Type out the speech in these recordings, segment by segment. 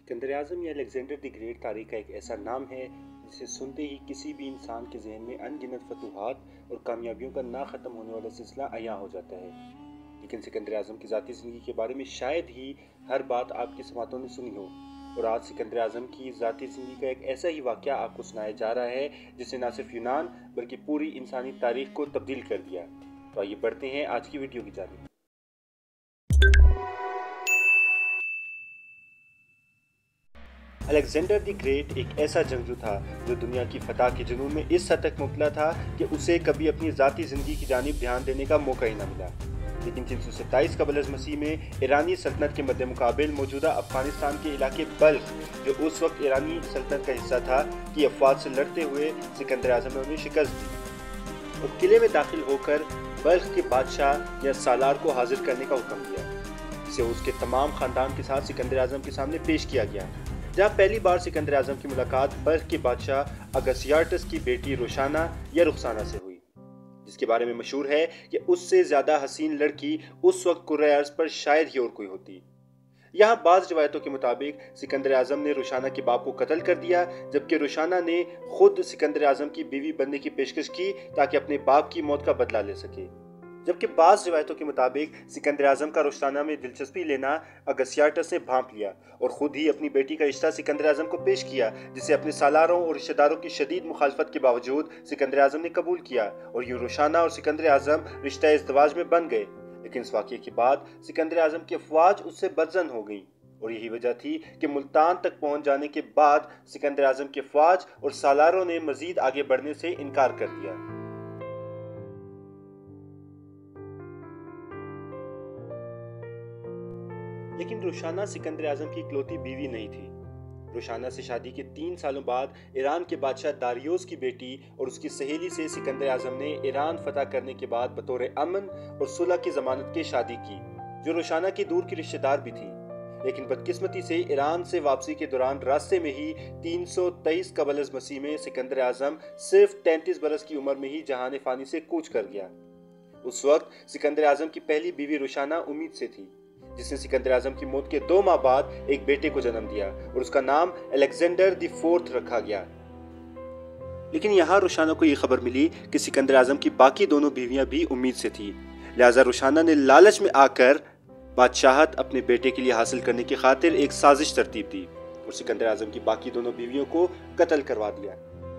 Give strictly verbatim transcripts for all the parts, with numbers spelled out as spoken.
सिकंदर आज़म या Alexander the great तारीख का एक ऐसा नाम है जिसे सुनते ही किसी भी इंसान के जहन में अनगिनत फतूहात और कामयाबियों का ना ख़त्म होने वाला सिलसिला अयां हो जाता है। लेकिन सिकंदर आज़म की ज़ाती ज़िंदगी के बारे में शायद ही हर बात आपकी समातों ने सुनी हो, और आज सिकंदर आज़म की ज़ाती ज़िंदगी का एक ऐसा ही वाक़या आपको सुनाया जा रहा है जिसने न सिर्फ यूनान बल्कि पूरी इंसानी तारीख को तब्दील कर दिया। तो आइए बढ़ते हैं आज की वीडियो की जानिब। अलेक्जेंडर द ग्रेट एक ऐसा जंगजू था जो दुनिया की फतह के जुनून में इस हद तक मुब्तला था कि उसे कभी अपनी ज़ाती ज़िंदगी की जानिब ध्यान देने का मौका ही न मिला। लेकिन तीन सौ सत्ताईस कबल अज़ मसीह में ईरानी सल्तनत के मद्दे मुकाबिल मौजूदा अफगानिस्तान के इलाके बल्ख, जो उस वक्त ईरानी सल्तनत का हिस्सा था, की अफवाज से लड़ते हुए सिकंदर आज़म ने उन्हें शिकस्त दी और किले में दाखिल होकर बल्ख के बादशाह या सालार को हाजिर करने का हुक्म दिया, जिसे उसके तमाम खानदान के साथ सिकंदर आज़म के सामने पेश किया गया। जहाँ पहली बार सिकंदर आज़म की मुलाकात बल्ख के बादशाह अगसियार्टस की बेटी रोशाना या रुखसाना से हुई, जिसके बारे में मशहूर है कि उससे ज्यादा हसीन लड़की उस वक्त कुर्रे अर्ज़ पर शायद ही और कोई होती। यहाँ बाज़ रिवायतों के मुताबिक सिकंदर आज़म ने रोशाना के बाप को कत्ल कर दिया, जबकि रोशाना ने खुद सिकंदर आज़म की बीवी बनने की पेशकश की ताकि अपने बाप की मौत का बदला ले सके। जबकि बाज़ रिवायतों के मुताबिक सिकंदर आज़म का रोशाना में दिलचस्पी लेना अगसियार्टस ने भांप लिया और ख़ुद ही अपनी बेटी का रिश्ता सिकंदर आज़म को पेश किया, जिसे अपने सालारों और रिश्तेदारों की शदीद मुखालफत के बावजूद सिकंदर आज़म ने कबूल किया और यूं रोशाना और सिकंदर आज़म रिश्ता इज़्दिवाज में बन गए। लेकिन इस वाक़ये के बाद सिकंदर आज़म की अफवाज उससे बदजन हो गई और यही वजह थी कि मुल्तान तक पहुँच जाने के बाद सिकंदर आज़म की अफवाज और सालारों ने मज़ीद आगे बढ़ने से इनकार कर दिया। लेकिन रोशाना सिकंदर आज़म की इकलौती बीवी नहीं थी। रोशाना से शादी के तीन सालों बाद ईरान के बादशाह दारियोस की बेटी और उसकी सहेली से सिकंदर आज़म ने ईरान फतह करने के बाद बतौर अमन और सुलह की जमानत के शादी की, जो रोशाना की दूर की रिश्तेदार भी थी। लेकिन बदकिस्मती से ईरान से वापसी के दौरान रास्ते में ही तीन सौ तेईस कबल अज़ मसीह में सिकंदर आज़म सिर्फ तैंतीस बरस की उम्र में ही जहान फानी से कूच कर गया। उस वक्त सिकंदर आज़म की पहली बीवी रोशाना उम्मीद से थी, जिसने सिकंदर आज़म की मौत के दो माह बाद एक बेटे को जन्म दिया और उसका नाम अलेक्जेंडर द फोर्थ रखा गया। लेकिन यहाँ रोशाना को यह खबर मिली कि सिकंदर आज़म की बाकी दोनों बीवियां भी उम्मीद से थी, लिहाजा रोशाना ने लालच में आकर बादशाहत अपने बेटे के लिए हासिल करने की खातिर एक साजिश तरतीब दी और सिकंदर आज़म की बाकी दोनों बीवियों को कत्ल करवा दिया।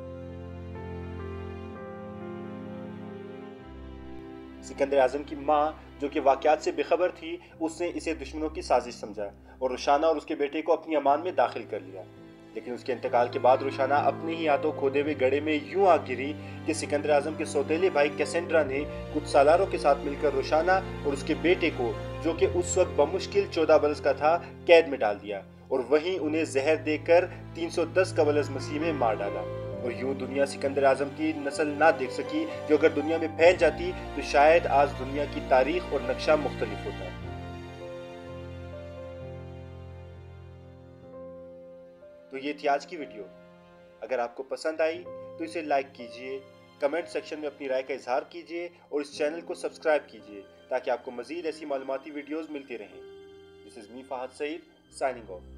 सिकंदर आज़म की माँ, जो कि वाक़यात से बेखबर थी, उसने इसे दुश्मनों की साजिश समझा और रोशाना और उसके बेटे को अपनी अमान में दाखिल कर लिया। लेकिन उसके इंतकाल के बाद रोशाना अपने ही हाथों खोदे हुए गड्ढे में यूं आ गिरी कि सिकंदर आज़म के सौतेले भाई कैसेंड्रा ने कुछ सालारों के साथ मिलकर रोशाना और उसके बेटे को, जो कि उस वक्त बमुश्किल चौदह बरस का था, कैद में डाल दिया और वहीं उन्हें जहर देकर तीन सौ दस कबल अज़ मसीह में मार डाला। और यूं दुनिया सिकंदर आज़म की नस्ल ना देख सकी, जो अगर दुनिया में फैल जाती तो शायद आज दुनिया की तारीख और नक्शा मुख्तलिफ होता। तो ये थी आज की वीडियो। अगर आपको पसंद आई तो इसे लाइक कीजिए, कमेंट सेक्शन में अपनी राय का इजहार कीजिए और इस चैनल को सब्सक्राइब कीजिए ताकि आपको मजीद ऐसी मालूमाती वीडियोस मिलती रहें। This is me Fahad Saeed signing of.